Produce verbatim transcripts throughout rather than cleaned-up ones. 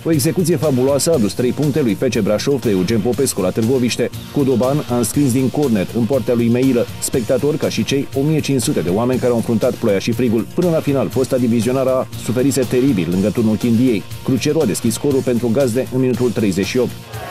O execuție fabuloasă a adus trei puncte lui F C Brașov de Eugen Popescu la Târgoviște. Codoban a înscris din corner în poarta lui Meilă, spectator ca și cei o mie cinci sute de oameni care au înfruntat ploaia și frigul. Până la final, fosta divizionară A suferise teribil lângă turnul Chindiei. Cruceru a deschis scorul pentru gazde în minutul treizeci și opt.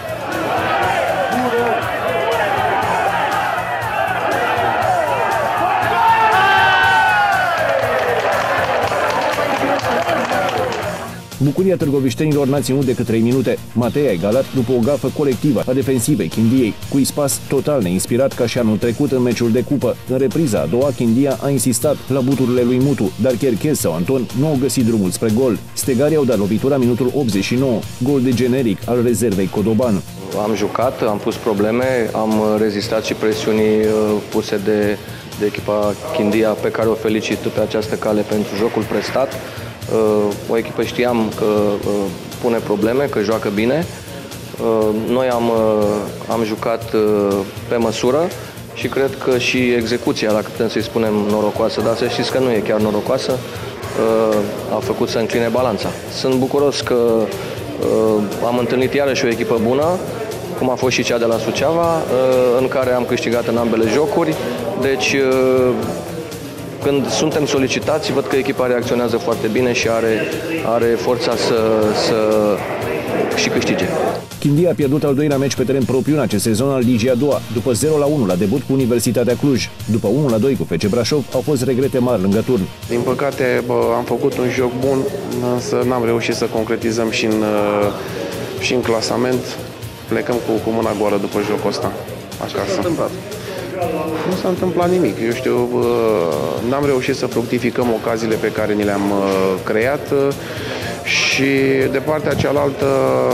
Bucuria târgoviștenilor n-a ținut decât trei minute. Matei a egalat după o gafă colectivă a defensivei Chindiei, cu ispas total neinspirat ca și anul trecut în meciul de cupă. În repriza a doua, Chindia a insistat la buturile lui Mutu, dar Cherchez sau Anton nu au găsit drumul spre gol. Stegarii au dat lovitura minutul optzeci și nouă, gol de generic al rezervei Codoban. Am jucat, am pus probleme, am rezistat și presiunii puse de, de echipa Chindia, pe care o felicit pe această cale pentru jocul prestat. O echipă știam că pune probleme, că joacă bine. Noi am, am jucat pe măsură și cred că și execuția, dacă putem să-i spunem norocoasă, dar să știți că nu e chiar norocoasă, a făcut să încline balanța. Sunt bucuros că am întâlnit iarăși o echipă bună, cum a fost și cea de la Suceava, în care am câștigat în ambele jocuri. Deci, când suntem solicitați, văd că echipa reacționează foarte bine și are, are forța să, să și câștige. Chindia a pierdut al doilea meci pe teren propriu în acest sezon al Ligii a doua, după zero la unu la debut cu Universitatea Cluj. După unu la doi cu F C Brașov, au fost regrete mari lângă turn. Din păcate, bă, am făcut un joc bun, însă n-am reușit să concretizăm și în, și în clasament. Plecăm cu, cu mâna goală după jocul ăsta. Ce s-a întâmplat? Nu s-a întâmplat nimic. Eu știu, n-am reușit să fructificăm ocaziile pe care ni le-am creat și de partea cealaltă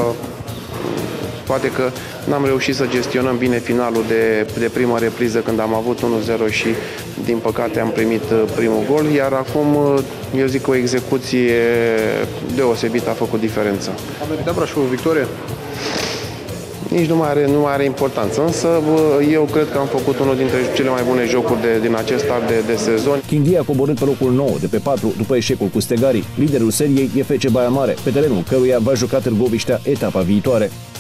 poate că n-am reușit să gestionăm bine finalul de, de prima repriză când am avut unu zero și din păcate am primit primul gol, iar acum eu zic că o execuție deosebită a făcut diferența. A meritat Brașov victorie? Nici nu mai are, nu mai are importanță, însă eu cred că am făcut unul dintre cele mai bune jocuri de, din acest start de, de sezon. Chindia a coborât pe locul nouă de pe patru după eșecul cu Stegarii. Liderul seriei e F C Baia Mare, pe terenul căruia va juca Târgoviștea etapa viitoare.